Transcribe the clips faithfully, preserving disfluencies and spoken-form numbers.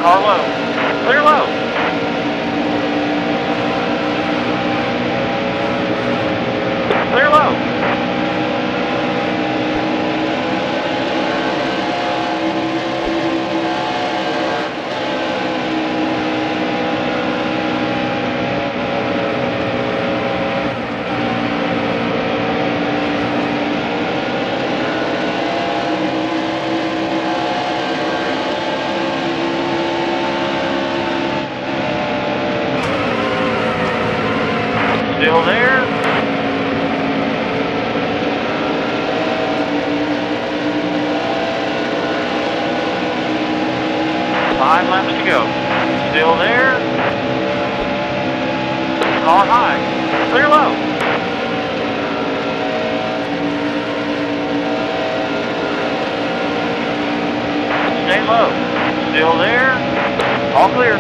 car low. Clear low. Clear low. Still there. Five laps to go. Still there. Car high. Clear low. Stay low. Still there. All clear.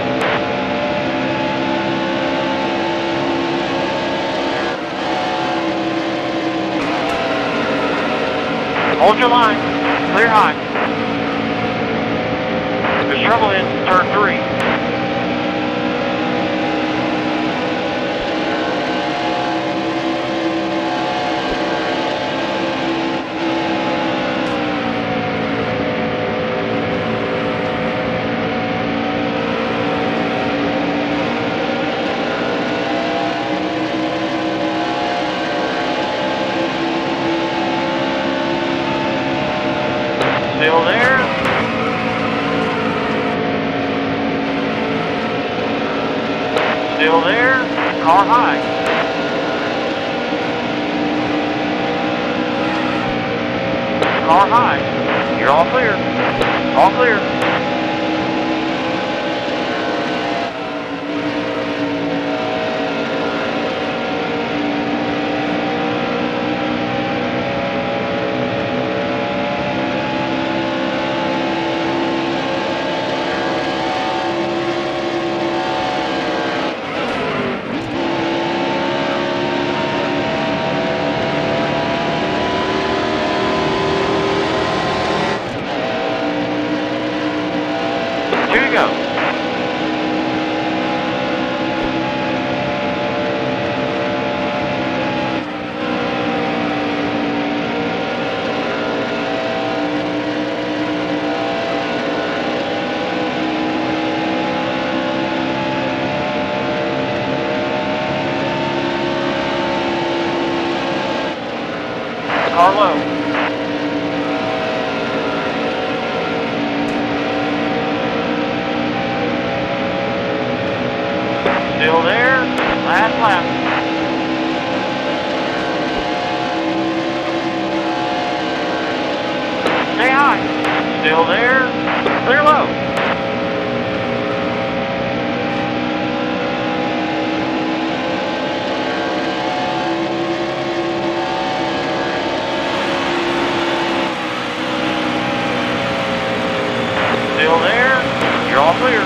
Hold your line. Clear high. There's trouble in turn three. Still there. Still there. Car high. Car high. You're all clear. All clear. Here you go. Car low. Still there. Last lap. Stay high. Still there. Clear low. Still there. You're all clear.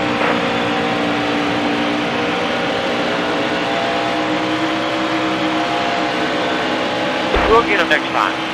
We'll get them next time.